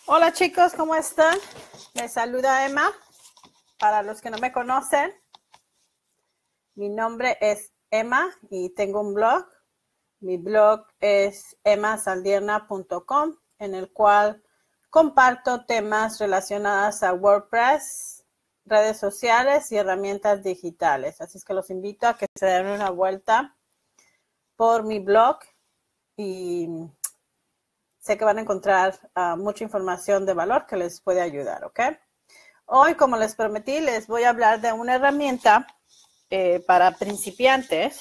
Hola chicos, ¿cómo están? Les saluda Emma. Para los que no me conocen, mi nombre es Emma y tengo un blog. Mi blog es emmasaldierna.com, en el cual comparto temas relacionados a WordPress, redes sociales y herramientas digitales. Así es que los invito a que se den una vuelta por mi blog y sé que van a encontrar mucha información de valor que les puede ayudar, ¿ok? Hoy, como les prometí, les voy a hablar de una herramienta para principiantes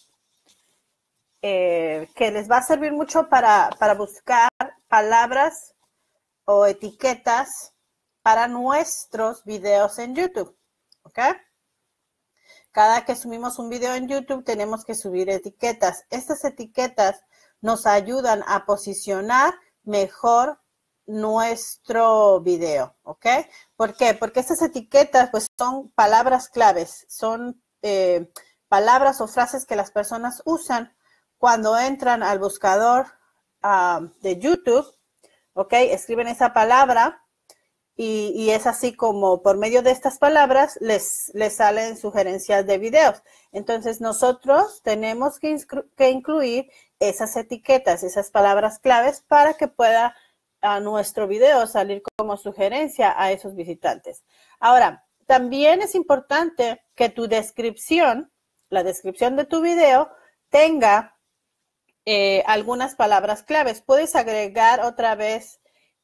que les va a servir mucho para buscar palabras o etiquetas para nuestros videos en YouTube, ¿ok? Cada que subimos un video en YouTube tenemos que subir etiquetas. Estas etiquetas nos ayudan a posicionar mejor nuestro video, ¿ok? ¿Por qué? Porque estas etiquetas pues son palabras claves, son palabras o frases que las personas usan cuando entran al buscador de YouTube, ¿ok? Escriben esa palabra y es así como por medio de estas palabras les salen sugerencias de videos. Entonces nosotros tenemos que incluir esas etiquetas, esas palabras claves para que pueda a nuestro video salir como sugerencia a esos visitantes. Ahora, también es importante que tu descripción, la descripción de tu video, tenga algunas palabras claves. Puedes agregar otra vez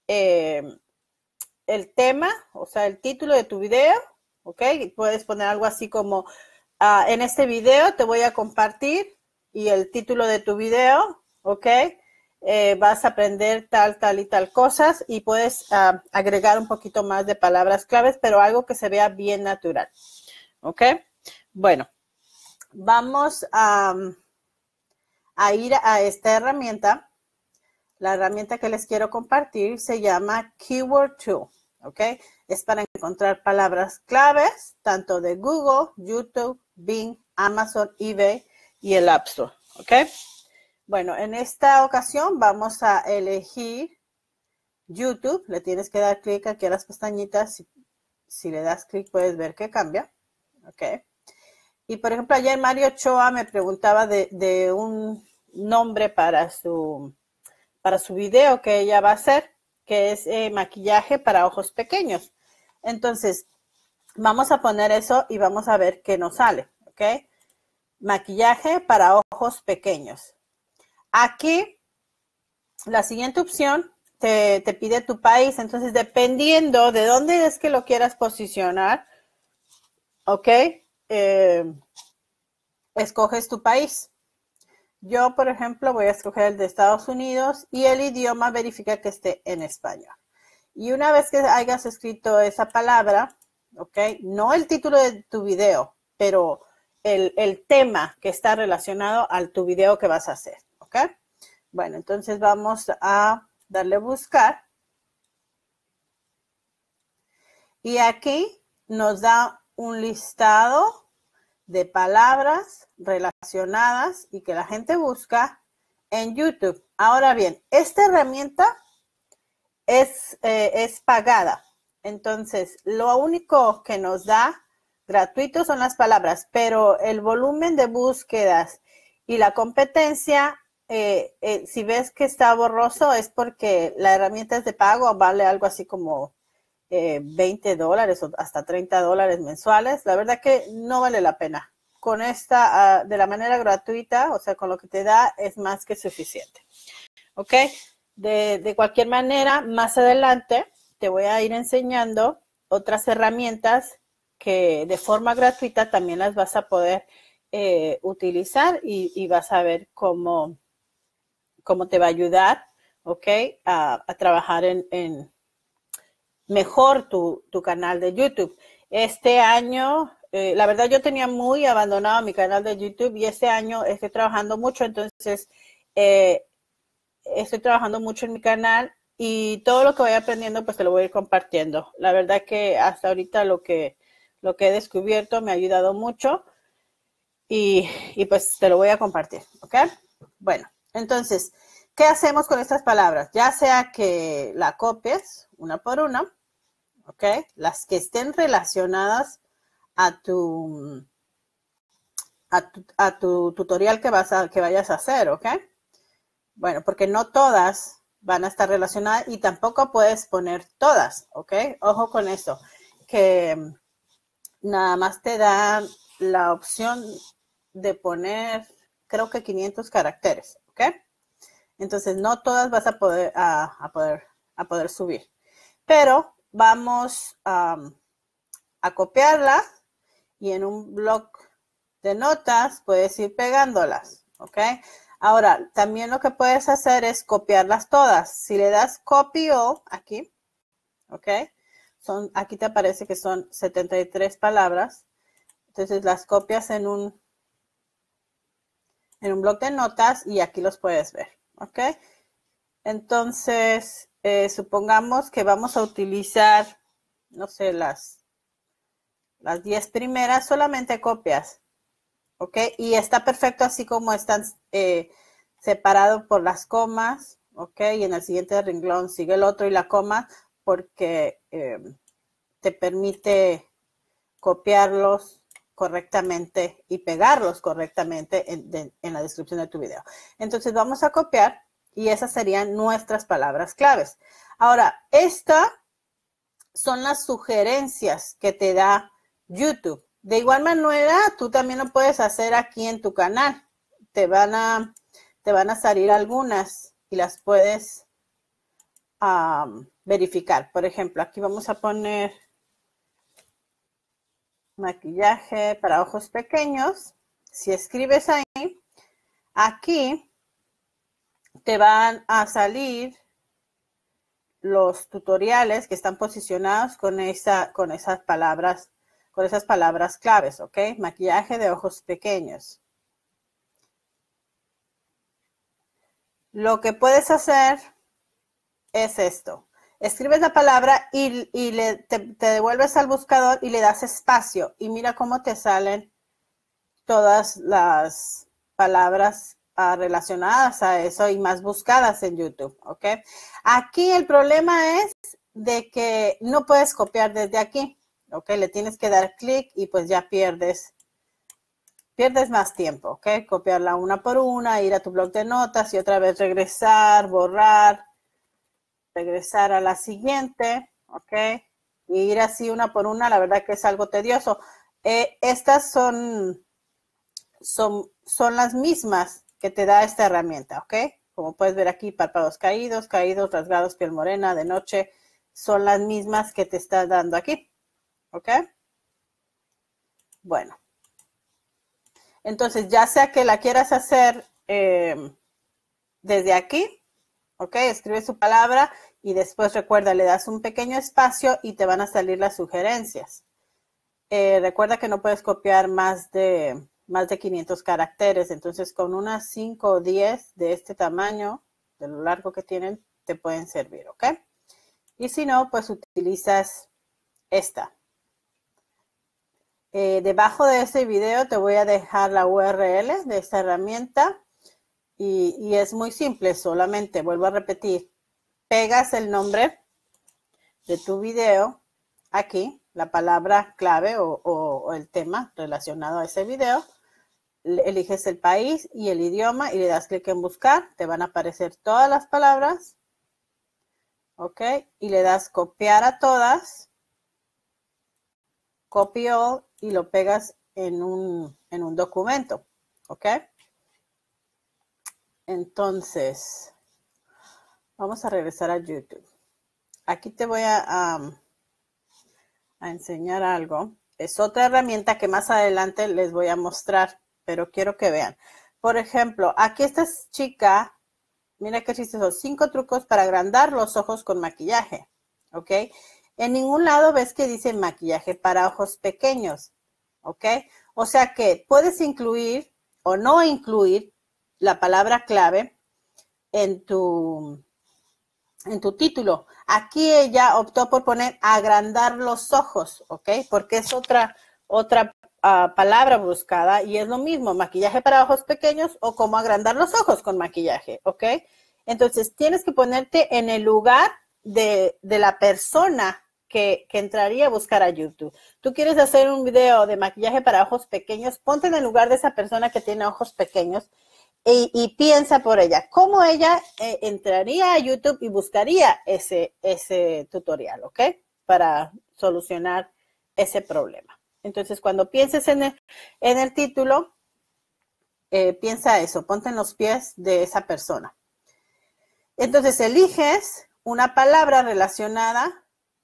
el tema, o sea, el título de tu video, ¿ok? Puedes poner algo así como, en este video te voy a compartir y el título de tu video, ¿ok? Vas a aprender tal y tal cosas y puedes agregar un poquito más de palabras claves, pero algo que se vea bien natural, ¿ok? Bueno, vamos a ir a esta herramienta. La herramienta que les quiero compartir se llama Keyword Tool, ¿ok? Es para encontrar palabras claves, tanto de Google, YouTube, Bing, Amazon, eBay y el App Store, ¿ok? Bueno, en esta ocasión vamos a elegir YouTube. Le tienes que dar clic aquí a las pestañitas. Si le das clic puedes ver que cambia, ¿ok? Y por ejemplo, ayer Mario Ochoa me preguntaba de un nombre para su video que ella va a hacer, que es maquillaje para ojos pequeños. Entonces, vamos a poner eso y vamos a ver qué nos sale, ¿ok? Maquillaje para ojos pequeños. Aquí, la siguiente opción te pide tu país. Entonces, dependiendo de dónde es que lo quieras posicionar, ¿ok? Escoges tu país. Yo, por ejemplo, voy a escoger el de Estados Unidos y el idioma verifica que esté en español. Y una vez que hayas escrito esa palabra, ¿ok? No el título de tu video, pero el tema que está relacionado al tu video que vas a hacer, ¿ok? Bueno, entonces vamos a darle a buscar. Y aquí nos da un listado de palabras relacionadas y que la gente busca en YouTube. Ahora bien, esta herramienta es pagada. Entonces, lo único que nos da gratuito son las palabras, pero el volumen de búsquedas y la competencia, si ves que está borroso, es porque la herramienta es de pago, vale algo así como $20 o hasta $30 mensuales. La verdad que no vale la pena. Con esta, de la manera gratuita, o sea, con lo que te da, es más que suficiente. ¿Ok? De cualquier manera, más adelante te voy a ir enseñando otras herramientas que de forma gratuita también las vas a poder utilizar y vas a ver cómo te va a ayudar, ¿ok? A trabajar en mejor tu canal de YouTube. Este año, la verdad yo tenía muy abandonado mi canal de YouTube y este año estoy trabajando mucho, entonces estoy trabajando mucho en mi canal y todo lo que voy aprendiendo pues te lo voy a ir compartiendo. La verdad que hasta ahorita lo que he descubierto me ha ayudado mucho y pues te lo voy a compartir, ¿ok? Bueno, entonces, ¿qué hacemos con estas palabras? Ya sea que la copies una por una, ¿ok? Las que estén relacionadas a tu tutorial que vayas a hacer, ¿ok? Bueno, porque no todas van a estar relacionadas y tampoco puedes poner todas, ¿ok? Ojo con eso, que nada más te dan la opción de poner, creo que 500 caracteres, ¿ok? Entonces, no todas vas a poder subir. Pero vamos a copiarla y en un bloc de notas puedes ir pegándolas, ¿ok? Ahora, también lo que puedes hacer es copiarlas todas. Si le das copy all aquí, ¿ok? Aquí te aparece que son 73 palabras. Entonces las copias en un bloc de notas y aquí los puedes ver, ¿ok? Entonces, supongamos que vamos a utilizar, no sé, las 10 primeras, solamente copias, ¿ok? Y está perfecto así como están separados por las comas, ¿ok? Y en el siguiente renglón sigue el otro y la coma, porque te permite copiarlos correctamente y pegarlos correctamente en la descripción de tu video. Entonces vamos a copiar y esas serían nuestras palabras claves. Ahora, estas son las sugerencias que te da YouTube. De igual manera, tú también lo puedes hacer aquí en tu canal. Te van a salir algunas y las puedes verificar. Por ejemplo, aquí vamos a poner maquillaje para ojos pequeños. Si escribes ahí, aquí te van a salir los tutoriales que están posicionados con esas palabras claves, ¿ok? Maquillaje de ojos pequeños. Lo que puedes hacer es esto. Escribes la palabra y te devuelves al buscador y le das espacio. Y mira cómo te salen todas las palabras relacionadas a eso y más buscadas en YouTube, ¿ok? Aquí el problema es de que no puedes copiar desde aquí, ¿ok? Le tienes que dar clic y pues ya pierdes más tiempo, ¿ok? Copiarla una por una, ir a tu bloc de notas y otra vez regresar, borrar, regresar a la siguiente, ¿ok? Y ir así una por una, la verdad que es algo tedioso. Estas son las mismas que te da esta herramienta, ¿ok? Como puedes ver aquí, párpados caídos, rasgados, piel morena, de noche, son las mismas que te está dando aquí, ¿ok? Bueno. Entonces, ya sea que la quieras hacer desde aquí, ¿ok? Escribe su palabra y después recuerda, le das un pequeño espacio y te van a salir las sugerencias. Recuerda que no puedes copiar más de 500 caracteres, entonces con unas 5 o 10 de este tamaño, de lo largo que tienen, te pueden servir, ¿ok? Y si no, pues utilizas esta. Debajo de este video te voy a dejar la URL de esta herramienta y es muy simple, solamente, vuelvo a repetir, pegas el nombre de tu video aquí, la palabra clave o el tema relacionado a ese video, eliges el país y el idioma y le das clic en buscar, te van a aparecer todas las palabras, ¿ok? Y le das copiar a todas, copy all y lo pegas en un documento, ¿ok? Entonces, vamos a regresar a YouTube. Aquí te voy a enseñar algo. Es otra herramienta que más adelante les voy a mostrar, pero quiero que vean. Por ejemplo, aquí esta chica, mira qué chistoso, 5 trucos para agrandar los ojos con maquillaje, ¿ok? En ningún lado ves que dice maquillaje para ojos pequeños, ¿ok? O sea que puedes incluir o no incluir la palabra clave en tu título. Aquí ella optó por poner agrandar los ojos, ¿ok? Porque es otra palabra buscada y es lo mismo, maquillaje para ojos pequeños o cómo agrandar los ojos con maquillaje, ¿ok? Entonces, tienes que ponerte en el lugar de la persona que entraría a buscar a YouTube. Tú quieres hacer un video de maquillaje para ojos pequeños, ponte en el lugar de esa persona que tiene ojos pequeños y piensa por ella. ¿Cómo ella entraría a YouTube y buscaría ese tutorial, ¿ok? Para solucionar ese problema. Entonces, cuando pienses en el título, piensa eso, ponte en los pies de esa persona. Entonces, eliges una palabra relacionada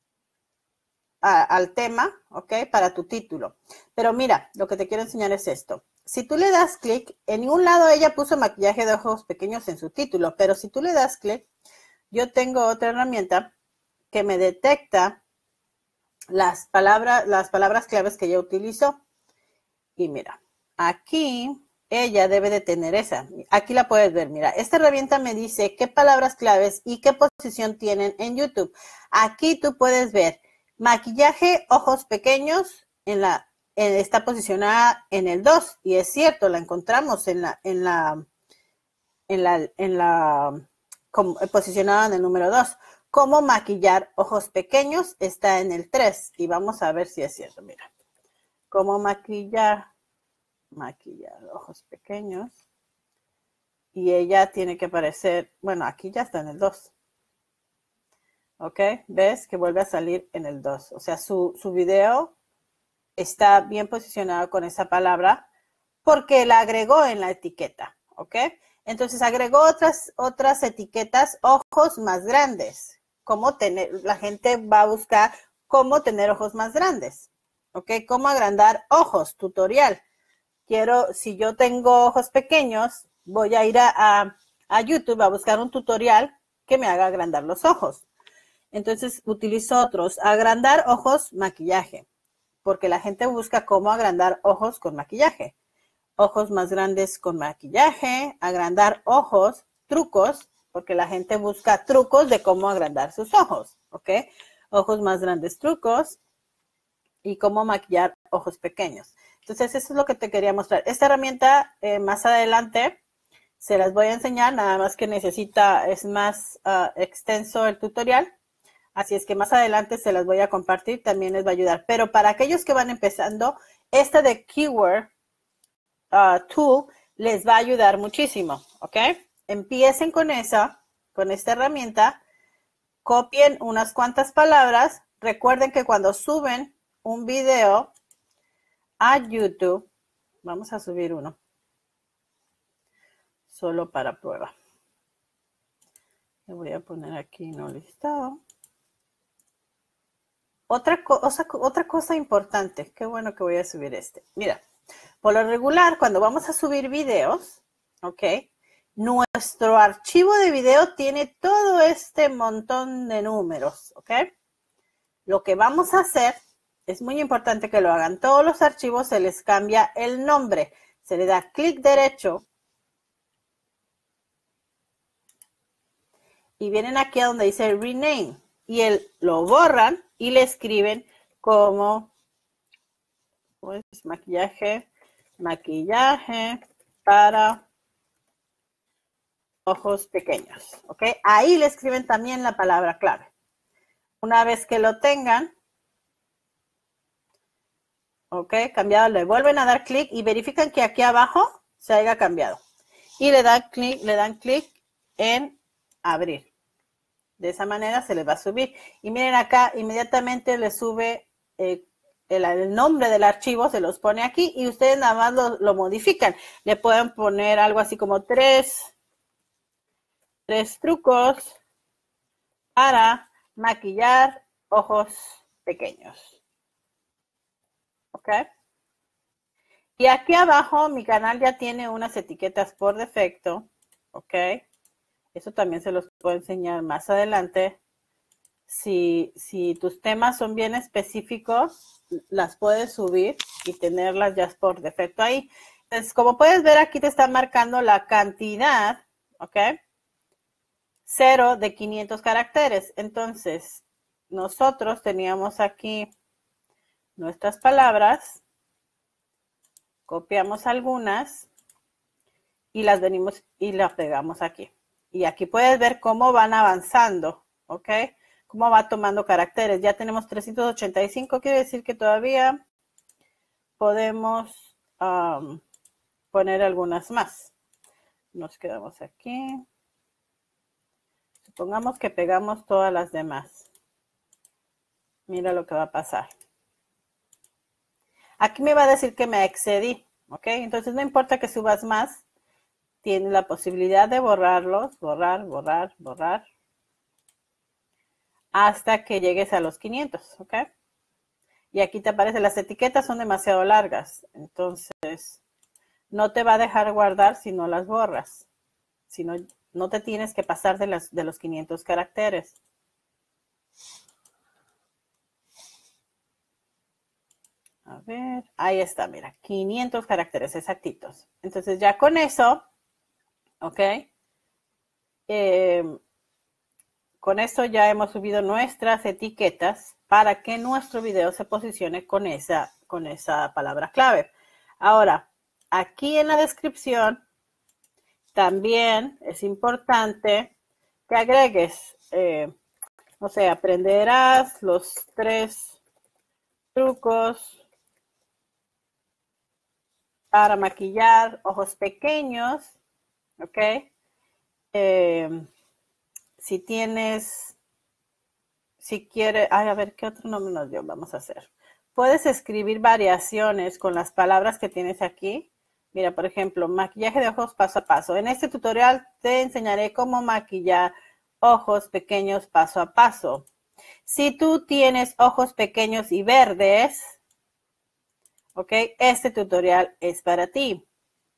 al tema, ¿ok? Para tu título. Pero mira, lo que te quiero enseñar es esto. Si tú le das clic, en ningún lado ella puso maquillaje de ojos pequeños en su título, pero si tú le das clic, yo tengo otra herramienta que me detecta las palabras claves que ella utilizó. Y mira, aquí ella debe de tener esa. Aquí la puedes ver, mira. Esta herramienta me dice qué palabras claves y qué posición tienen en YouTube. Aquí tú puedes ver maquillaje, ojos pequeños, está posicionada en el 2. Y es cierto, la encontramos posicionada en el número 2. Cómo maquillar ojos pequeños está en el 3. Y vamos a ver si es cierto, mira. Cómo maquillar ojos pequeños. Y ella tiene que aparecer, bueno, aquí ya está en el 2. ¿Ok? ¿Ves? Que vuelve a salir en el 2. O sea, su video está bien posicionado con esa palabra porque la agregó en la etiqueta. ¿Ok? Entonces agregó otras etiquetas, ojos más grandes. La gente va a buscar cómo tener ojos más grandes. ¿Ok? Cómo agrandar ojos, tutorial. Si yo tengo ojos pequeños, voy a ir a YouTube a buscar un tutorial que me haga agrandar los ojos. Entonces utilizo otros. Agrandar ojos, maquillaje. Porque la gente busca cómo agrandar ojos con maquillaje. Ojos más grandes con maquillaje. Agrandar ojos, trucos. Porque la gente busca trucos de cómo agrandar sus ojos. ¿Ok? Ojos más grandes, trucos. Y cómo maquillar ojos pequeños. Entonces, eso es lo que te quería mostrar. Esta herramienta, más adelante, se las voy a enseñar, nada más que es más extenso el tutorial. Así es que más adelante se las voy a compartir, también les va a ayudar. Pero para aquellos que van empezando, esta de Keyword Tool les va a ayudar muchísimo, ¿ok? Empiecen con esta herramienta, copien unas cuantas palabras. Recuerden que cuando suben un video a YouTube, vamos a subir uno, solo para prueba. Le voy a poner aquí no listado. Otra cosa importante, qué bueno que voy a subir este. Mira, por lo regular, cuando vamos a subir videos, ¿ok? Nuestro archivo de video tiene todo este montón de números, ¿ok? Lo que vamos a hacer, es muy importante que lo hagan. Todos los archivos se les cambia el nombre. Se le da clic derecho. Y vienen aquí a donde dice rename. Y lo borran y le escriben como pues, maquillaje para ojos pequeños. ¿Ok? Ahí le escriben también la palabra clave. Una vez que lo tengan, ok, cambiado, le vuelven a dar clic y verifican que aquí abajo se haya cambiado. Y le dan clic en abrir. De esa manera se les va a subir. Y miren acá, inmediatamente le sube el nombre del archivo, se los pone aquí y ustedes nada más lo modifican. Le pueden poner algo así como tres trucos para maquillar ojos pequeños. ¿Ok? Y aquí abajo mi canal ya tiene unas etiquetas por defecto. ¿Ok? Eso también se los puedo enseñar más adelante. Si tus temas son bien específicos, las puedes subir y tenerlas ya por defecto ahí. Entonces, como puedes ver, aquí te está marcando la cantidad, ¿ok? 0 de 500 caracteres. Entonces, nosotros teníamos aquí nuestras palabras, copiamos algunas y las venimos y las pegamos aquí. Y aquí puedes ver cómo van avanzando, ¿ok? Cómo va tomando caracteres. Ya tenemos 385, quiere decir que todavía podemos poner algunas más. Nos quedamos aquí. Supongamos que pegamos todas las demás. Mira lo que va a pasar. Aquí me va a decir que me excedí, ¿ok? Entonces no importa que subas más, tienes la posibilidad de borrarlos, borrar, hasta que llegues a los 500, ¿ok? Y aquí te aparece, las etiquetas son demasiado largas, entonces no te va a dejar guardar si no las borras. Si no, no te tienes que pasar de los 500 caracteres. A ver, ahí está, mira, 500 caracteres exactitos. Entonces ya con eso, ¿ok? Con esto ya hemos subido nuestras etiquetas para que nuestro video se posicione con esa palabra clave. Ahora, aquí en la descripción también es importante que agregues, no sé, aprenderás los 3 trucos para maquillar ojos pequeños, ¿ok? Si quieres, a ver, ¿qué otro nombre nos dio? Vamos a hacer. Puedes escribir variaciones con las palabras que tienes aquí. Mira, por ejemplo, maquillaje de ojos paso a paso. En este tutorial te enseñaré cómo maquillar ojos pequeños paso a paso. Si tú tienes ojos pequeños y verdes, ¿ok? Este tutorial es para ti.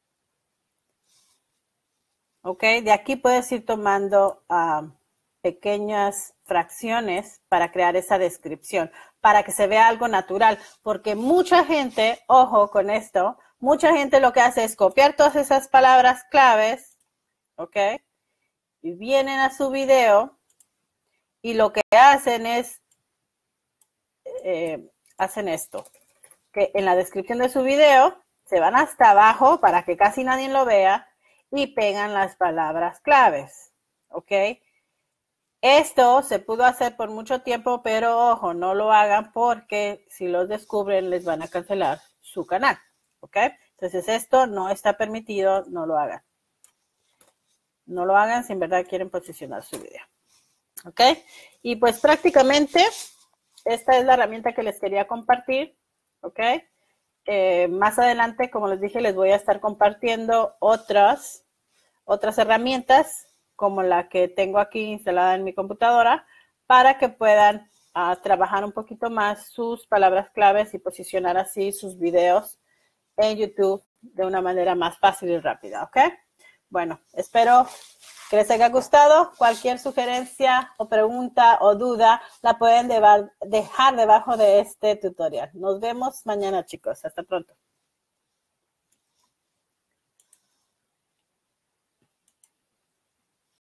¿Ok? De aquí puedes ir tomando pequeñas fracciones para crear esa descripción, para que se vea algo natural, porque mucha gente, ojo con esto, mucha gente lo que hace es copiar todas esas palabras claves, ¿ok? Y vienen a su video y lo que hacen es, hacen esto, que en la descripción de su video se van hasta abajo para que casi nadie lo vea y pegan las palabras claves, ¿ok? Esto se pudo hacer por mucho tiempo, pero ojo, no lo hagan porque si los descubren les van a cancelar su canal, ¿ok? Entonces esto no está permitido, no lo hagan. No lo hagan si en verdad quieren posicionar su video, ¿ok? Y pues prácticamente esta es la herramienta que les quería compartir, ¿ok? Más adelante, como les dije, les voy a estar compartiendo otras herramientas como la que tengo aquí instalada en mi computadora para que puedan trabajar un poquito más sus palabras claves y posicionar así sus videos en YouTube de una manera más fácil y rápida, ¿ok? Bueno, espero que les haya gustado. Cualquier sugerencia o pregunta o duda la pueden dejar debajo de este tutorial. Nos vemos mañana, chicos. Hasta pronto.